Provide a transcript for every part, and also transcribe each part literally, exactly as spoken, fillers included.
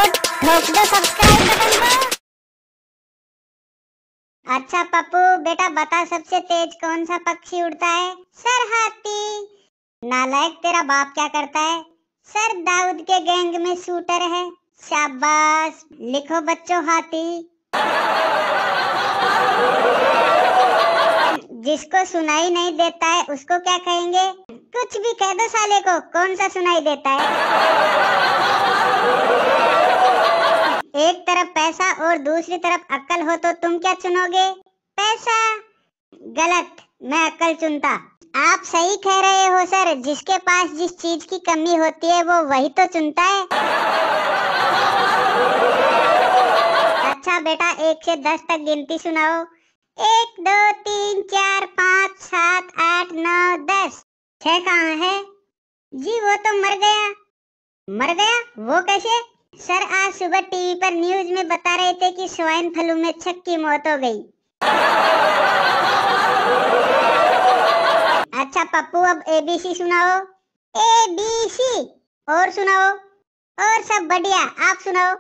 ठोक दो subscribe button को। अच्छा पप्पू बेटा बता, सबसे तेज कौन सा पक्षी उड़ता है? सर हाथी। नालायक, तेरा बाप क्या करता है? सर दाऊद के गैंग में शूटर है। शाबाश, लिखो बच्चों हाथी। जिसको सुनाई नहीं देता है उसको क्या कहेंगे? कुछ भी कह दो साले को, कौन सा सुनाई देता है? एक तरफ पैसा और दूसरी तरफ अक्ल हो तो तुम क्या चुनोगे? पैसा। गलत, मैं अक्ल चुनता। आप सही कह रहे हो सर, जिसके पास जिस चीज की कमी होती है वो वही तो चुनता है। अच्छा बेटा, एक से दस तक गिनती सुनाओ। एक दो तीन चार पाँच सात आठ नौ दस। छह कहाँ है? जी वो तो मर गया। मर गया? वो कैसे? सर आज सुबह टीवी पर न्यूज में बता रहे थे कि स्वाइन फ्लू में छह की मौत हो गई। अच्छा पप्पू अब एबीसी सुनाओ। A B C. और सुनाओ। और सब बढ़िया, आप सुनाओ।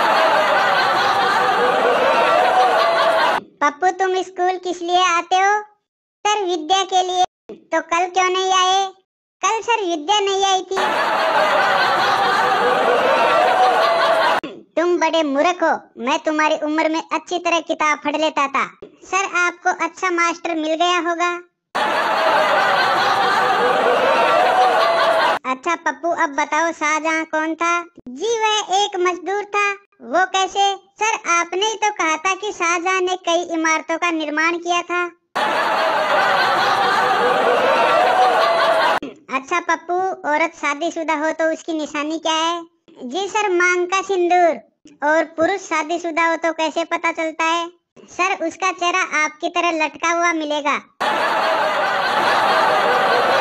पप्पू तुम स्कूल किस लिए आते हो? सर विद्या के लिए। तो कल क्यों नहीं आए? कल सर विद्या नहीं आई थी। तुम बड़े मूर्ख हो, मैं तुम्हारी उम्र में अच्छी तरह किताब पढ़ लेता था। सर आपको अच्छा मास्टर मिल गया होगा। अच्छा पप्पू अब बताओ, शाहजहां कौन था? जी वह एक मजदूर था। वो कैसे? सर आपने ही तो कहा था कि शाहजहां ने कई इमारतों का निर्माण किया था। अच्छा पप्पू, औरत शादीशुदा हो तो उसकी निशानी क्या है? जी सर मांग का सिंदूर। और पुरुष शादीशुदा हो तो कैसे पता चलता है? सर उसका चेहरा आपकी तरह लटका हुआ मिलेगा।